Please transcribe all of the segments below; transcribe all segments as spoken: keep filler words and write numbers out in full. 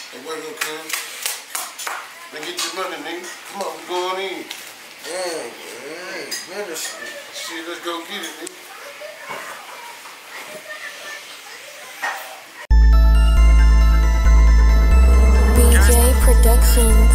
Hey, where go, cuz? Then get your money, nigga. Come on, we going in. Yeah, man. Man, shit, let's go get it, nigga. B J Productions.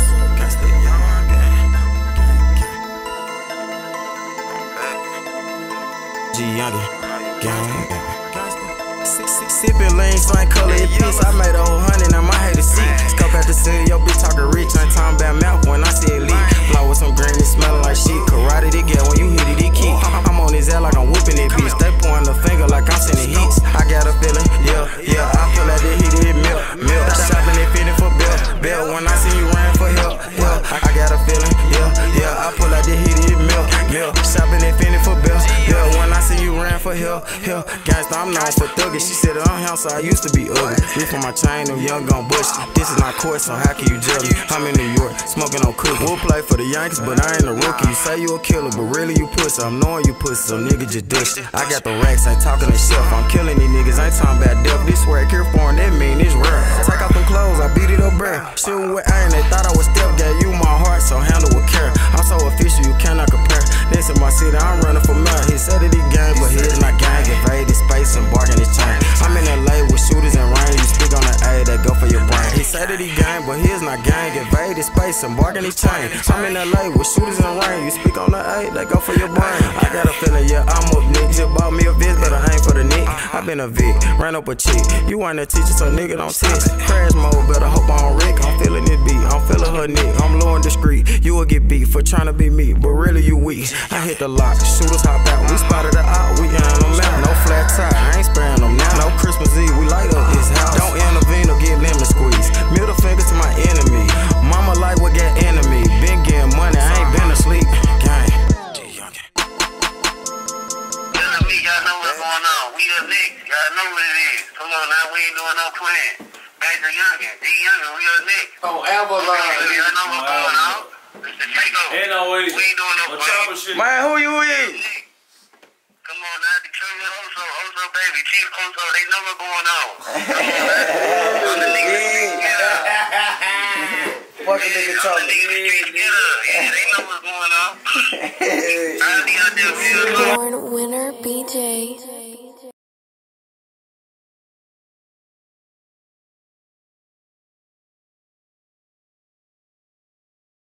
G Youngin, gang, gang. Sippin' lean, same color in piece. I made a whole hundred, now my hate to see. Scope at the city, yo bitch talkin' rich. Ain't talking about mouth when I see it leak. Flow with some green, it smellin' like shit. Karate to get when you hit it, it keep. I'm on his ass like I'm whooping it, bitch. They pointin' the finger like I'm sending hits. I got a feeling, yeah, yeah. I feel like they hit it, milk, milk. Shopping and fitting for bill, bill. When I see you ran for help, help. I got a feeling, yeah, yeah. I pull out the hit it, milk, milk. Shopping and fitting for bill, bill. When I see you ran for help, help. Gangsta, I'm known for thuggin'. She said her own house, I used to be ugly. Reach for my chain, them young gon' bush. This is not court, so how can you judge me? I'm in New York, smoking on cookie. We'll play for the Yankees, but I ain't a rookie. You say you a killer, but really you pussy. I'm knowing you pussy, so nigga just dush. I got the racks, ain't talking to shelf. I'm killing these niggas, ain't talking about death. This work here foreign, that mean it's rare. Take off them clothes, I beat it up bare. Shooting with aim, they thought I was step. Gave you my heart, so handle with care. I'm so official, you cannot compare. Next in my city, I'm running for mayor. He said that he gang, but he is not gang. Invaded space and barking his chain. I'm in L A with shooters and rain. You speak on the A, that go for your brain. He said that he gang, but he is not gang. Invaded space and barking his chain. I'm in L A with shooters and rain. You speak on the A, that go for your brain. I got a feeling, yeah, I'm up, Nick. Just bought me a Viz, but I ain't for the Nick. I been a Vic, ran up a chick. You ain't a teacher, so nigga don't text. Crash mode, better hope I don't wreck. I'm feeling this beat, I'm feeling her neck. I'm low and discreet. You will get beat for trying to be me, but really you weak. I hit the lock, shooters hop out. We spotted her out, we on them out. No flat tire, I ain't sparing them now. No Christmas Eve, we light up his house. Don't intervene or get lemon squeeze. Middle finger to my enemy. Mama like what got enemy. Been getting money, I ain't been asleep. Gang. Y'all know what's going on. We up next. Y'all know what it is. Come on now, we ain't doing no plan. Major Youngin, D Youngin, we up next. Oh, Avalon. Okay, y'all know what's going on. It's the takeover. Ain't no way. We ain't doing no plan. Shit. Man, who you is? Come on now, Detroit Oso, Oso baby, Chief Oso, they know what's going on. Come on now. Fuck a nigga talking. Yeah, they know what's going on. I'll be out there. Born Winner B J.